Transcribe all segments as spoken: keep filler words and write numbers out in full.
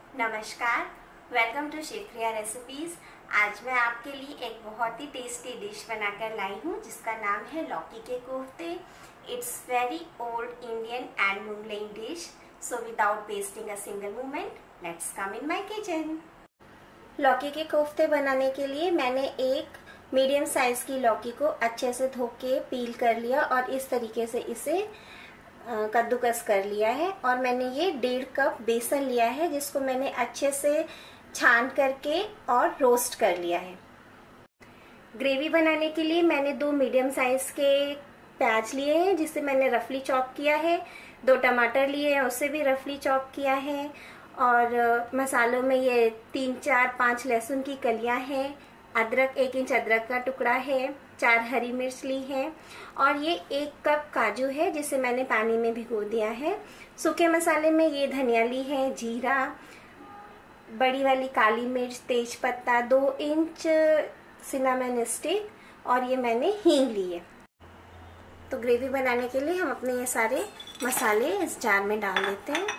नमस्कार, welcome to Shivpriya recipes. आज मैं आपके लिए एक बहुत ही टेस्टी डिश बनाकर लाई हूँ जिसका नाम है लौकी के कोफ्ते। It's very old Indian and mingling dish, so without wasting a single moment let's come in my kitchen. लौकी के कोफ्ते बनाने के लिए मैंने एक मीडियम साइज की लौकी को अच्छे से धो के पील कर लिया और इस तरीके से इसे कद्दूकस कर लिया है। और मैंने ये डेढ़ कप बेसन लिया है जिसको मैंने अच्छे से छान करके और रोस्ट कर लिया है। ग्रेवी बनाने के लिए मैंने दो मीडियम साइज के प्याज लिए हैं जिसे मैंने रफली चॉप किया है। दो टमाटर लिए हैं उसे भी रफली चॉप किया है। और मसालों में ये तीन चार पांच लहसुन की कलियां हैं, अदरक एक इंच अदरक का टुकड़ा है, चार हरी मिर्च ली है और ये एक कप काजू है जिसे मैंने पानी में भिगो दिया है। सूखे मसाले में ये धनिया ली है, जीरा, बड़ी वाली काली मिर्च, तेज पत्ता, दो इंच सिनेमन स्टिक और ये मैंने हींग ली है। तो ग्रेवी बनाने के लिए हम अपने ये सारे मसाले इस जार में डाल देते हैं।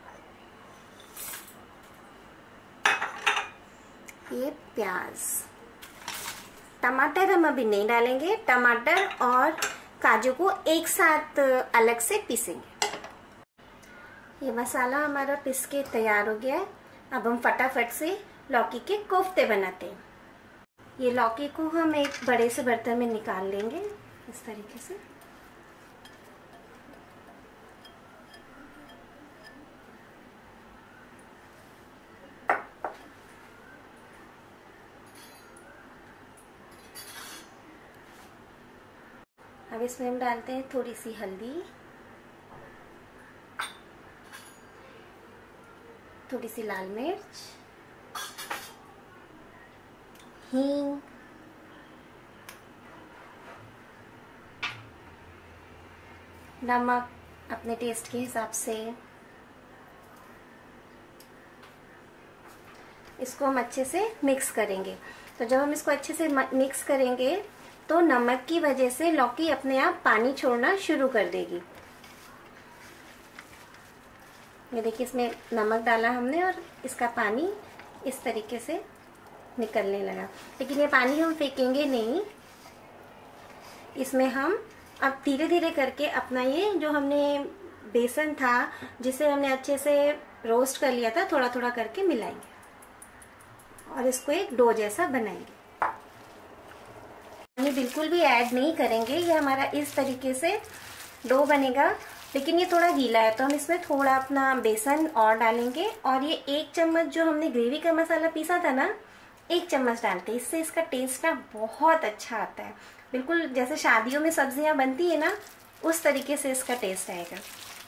ये प्याज, टमाटर हम अभी नहीं डालेंगे, टमाटर और काजू को एक साथ अलग से पीसेंगे। ये मसाला हमारा पीस के तैयार हो गया है। अब हम फटाफट से लौकी के कोफ्ते बनाते हैं। ये लौकी को हम एक बड़े से बर्तन में निकाल लेंगे इस तरीके से। अब इसमें हम डालते हैं थोड़ी सी हल्दी, थोड़ी सी लाल मिर्च, हींग, नमक अपने टेस्ट के हिसाब से। इसको हम अच्छे से मिक्स करेंगे। तो जब हम इसको अच्छे से मिक्स करेंगे तो नमक की वजह से लौकी अपने आप पानी छोड़ना शुरू कर देगी। ये देखिए इसमें नमक डाला हमने और इसका पानी इस तरीके से निकलने लगा। लेकिन ये पानी हम फेंकेंगे नहीं, इसमें हम अब धीरे धीरे करके अपना ये जो हमने बेसन था जिसे हमने अच्छे से रोस्ट कर लिया था थोड़ा थोड़ा करके मिलाएंगे और इसको एक डो जैसा बनाएंगे। पानी बिल्कुल भी ऐड नहीं करेंगे, ये हमारा इस तरीके से डो बनेगा। लेकिन ये थोड़ा गीला है तो हम इसमें थोड़ा अपना बेसन और डालेंगे और ये एक चम्मच जो हमने ग्रेवी का मसाला पीसा था ना, एक चम्मच डालते हैं। इससे इसका टेस्ट ना बहुत अच्छा आता है, बिल्कुल जैसे शादियों में सब्जियां बनती है ना उस तरीके से इसका टेस्ट आएगा।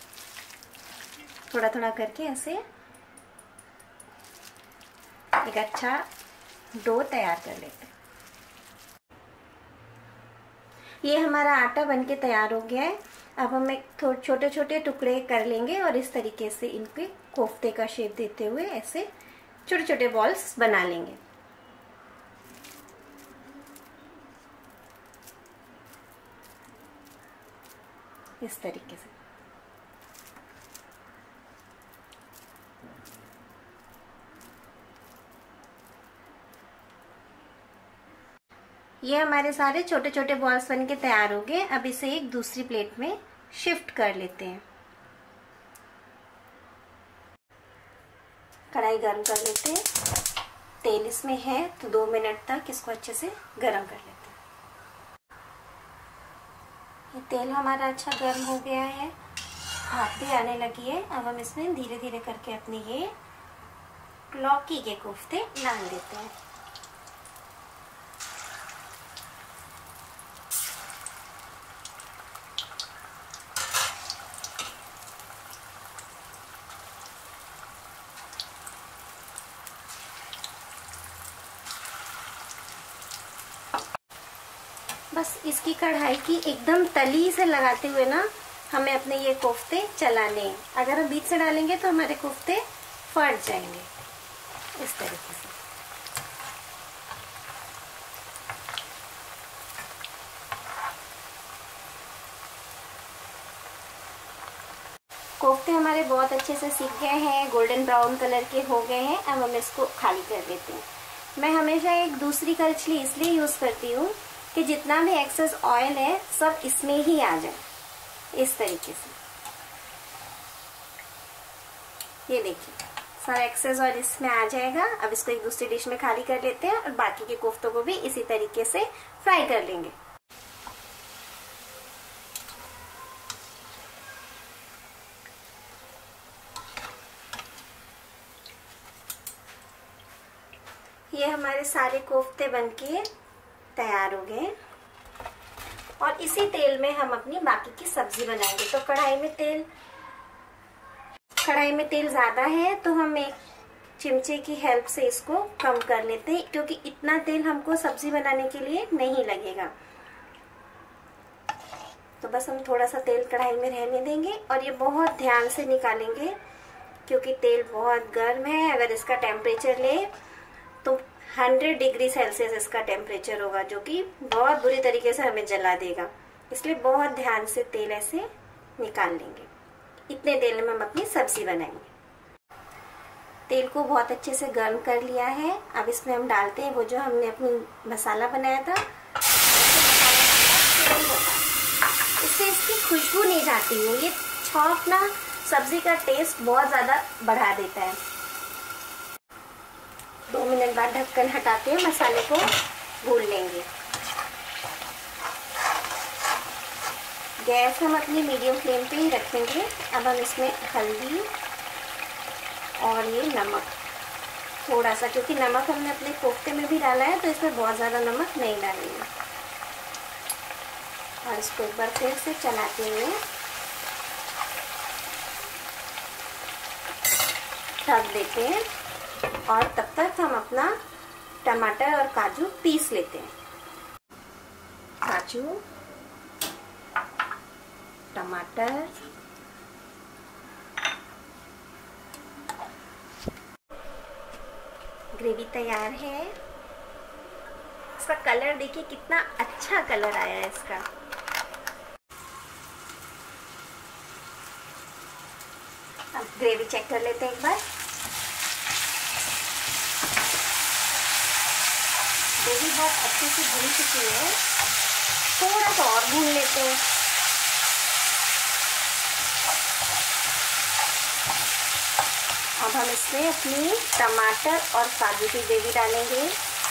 थोड़ा थोड़ा करके ऐसे एक अच्छा डो तैयार कर लेते हैं। ये हमारा आटा बनके तैयार हो गया है। अब हम एक थोड़े छोटे छोटे टुकड़े कर लेंगे और इस तरीके से इनके कोफ्ते का शेप देते हुए ऐसे छोटे छोटे बॉल्स बना लेंगे। इस तरीके से ये हमारे सारे छोटे छोटे बॉल्स बन के तैयार हो गए। अब इसे एक दूसरी प्लेट में शिफ्ट कर लेते हैं। कढ़ाई गर्म कर लेते हैं। तेल इसमें है तो दो मिनट तक इसको अच्छे से गर्म कर लेते हैं। ये तेल हमारा अच्छा गर्म हो गया है, भाप भी आने लगी है। अब हम इसमें धीरे धीरे करके अपने ये लौकी के कोफ्ते डाल देते हैं। बस इसकी कढ़ाई की एकदम तली से लगाते हुए ना हमें अपने ये कोफ्ते चलाने हैं। अगर हम बीच से डालेंगे तो हमारे कोफ्ते फट जाएंगे इस तरीके से। कोफ्ते हमारे बहुत अच्छे से सीख गए हैं, गोल्डन ब्राउन कलर के हो गए हैं। अब हम इसको खाली कर देते हैं। मैं हमेशा एक दूसरी करछली इसलिए यूज़ करती हूँ कि जितना भी एक्सेस ऑयल है सब इसमें ही आ जाए, इस तरीके से। ये देखिए सारा एक्सेस ऑयल इसमें आ जाएगा। अब इसको एक दूसरी डिश में खाली कर लेते हैं और बाकी के कोफ्तों को भी इसी तरीके से फ्राई कर लेंगे। ये हमारे सारे कोफ्ते बनके तैयार हो गए और इसी तेल में हम अपनी बाकी की सब्जी बनाएंगे। तो कढ़ाई में तेल कढ़ाई में तेल ज़्यादा है तो हम एक चिमचे की हेल्प से इसको कम कर लेते हैं, क्योंकि इतना तेल हमको सब्जी बनाने के लिए नहीं लगेगा। तो बस हम थोड़ा सा तेल कढ़ाई में रहने देंगे और ये बहुत ध्यान से निकालेंगे, क्योंकि तेल बहुत गर्म है। अगर इसका टेम्परेचर ले तो सौ डिग्री सेल्सियस इसका टेम्परेचर होगा, जो कि बहुत बुरी तरीके से हमें जला देगा। इसलिए बहुत ध्यान से तेल ऐसे निकाल लेंगे। इतने तेल में हम अपनी सब्जी बनाएंगे। तेल को बहुत अच्छे से गर्म कर लिया है। अब इसमें हम डालते हैं वो जो हमने अपनी मसाला बनाया था। इससे इसकी खुशबू नहीं जाती है। ये छौंक ना सब्जी का टेस्ट बहुत ज़्यादा बढ़ा देता है। दो मिनट बाद ढक्कन हटाते हैं, मसाले को भून लेंगे। गैस हम अपनी मीडियम फ्लेम पे ही रखेंगे। अब हम इसमें हल्दी और ये नमक थोड़ा सा, क्योंकि नमक हमने अपने कोफ्ते में भी डाला है तो इसमें बहुत ज़्यादा नमक नहीं डालेंगे। और इसको एक बार फिर से चलाते हुए ढक देते हैं और तब तक हम अपना टमाटर और काजू पीस लेते हैं। काजू, टमाटर, ग्रेवी तैयार है। इसका कलर देखिए कितना अच्छा कलर आया है इसका। अब ग्रेवी चेक कर लेते हैं एक बार। ग्रेवी बहुत अच्छे से भून चुकी है, थोड़ा सा और भून लेते हैं। अब हम इसमें अपनी टमाटर और काजू की ग्रेवी डालेंगे।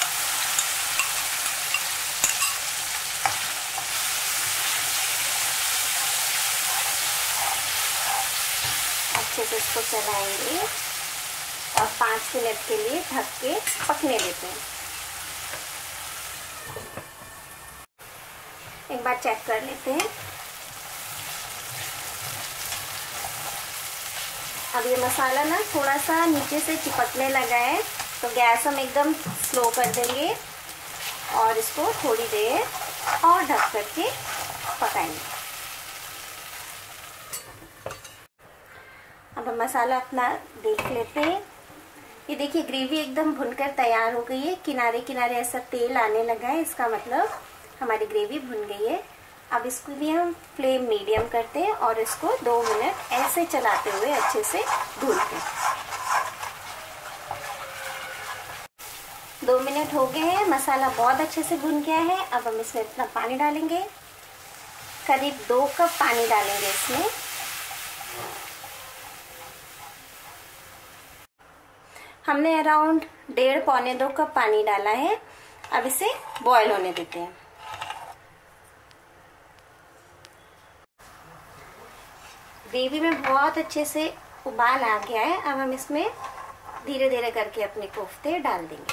अच्छे से इसको चलाएंगे और पाँच मिनट के लिए ढक के पकने देते हैं। एक बार चेक कर लेते हैं। अब ये मसाला ना थोड़ा सा नीचे से चिपकने लगा है, तो गैस हम एकदम स्लो कर देंगे और इसको थोड़ी देर और ढक करके पकाएंगे। अब हम मसाला अपना देख लेते हैं। ये देखिए ग्रेवी एकदम भुनकर तैयार हो गई है। किनारे किनारे ऐसा तेल आने लगा है, इसका मतलब हमारी ग्रेवी भुन गई है। अब इसको भी हम फ्लेम मीडियम करते हैं और इसको दो मिनट ऐसे चलाते हुए अच्छे से भूनते हैं। दो मिनट हो गए हैं, मसाला बहुत अच्छे से भुन गया है। अब हम इसमें इतना पानी डालेंगे, करीब दो कप पानी डालेंगे इसमें। हमने अराउंड डेढ़ पौने दो कप पानी डाला है। अब इसे बॉईल होने देते हैं। ग्रेवी में बहुत अच्छे से उबाल आ गया है। अब हम इसमें धीरे धीरे करके अपने कोफ्ते डाल देंगे।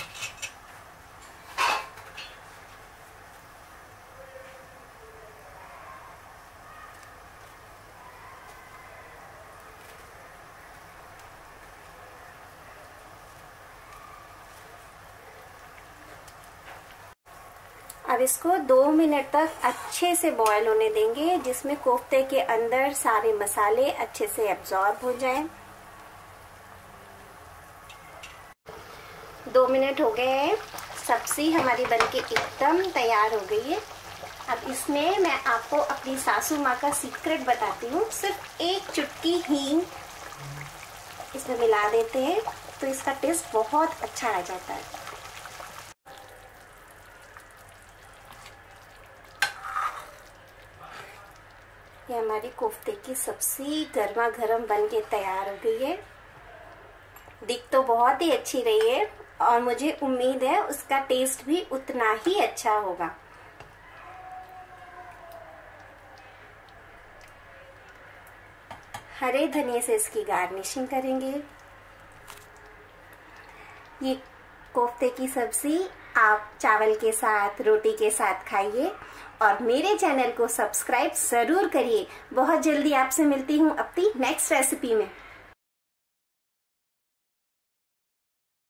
अब इसको दो मिनट तक अच्छे से बॉईल होने देंगे, जिसमें कोफ्ते के अंदर सारे मसाले अच्छे से एब्जॉर्ब हो जाएं। दो मिनट हो गए हैं, सब्जी हमारी बनके एकदम तैयार हो गई है। अब इसमें मैं आपको अपनी सासू माँ का सीक्रेट बताती हूँ। सिर्फ एक चुटकी हींग इसमें मिला देते हैं तो इसका टेस्ट बहुत अच्छा आ जाता है। ये हमारी कोफ्ते की सब्जी गर्मा गर्म बन के तैयार हो गई है। दिख तो बहुत ही अच्छी रही है और मुझे उम्मीद है उसका टेस्ट भी उतना ही अच्छा होगा। हरे धनिया से इसकी गार्निशिंग करेंगे। ये कोफ्ते की सब्जी आप चावल के साथ, रोटी के साथ खाइए और मेरे चैनल को सब्सक्राइब जरूर करिए। बहुत जल्दी आपसे मिलती हूँ अपनी नेक्स्ट रेसिपी में।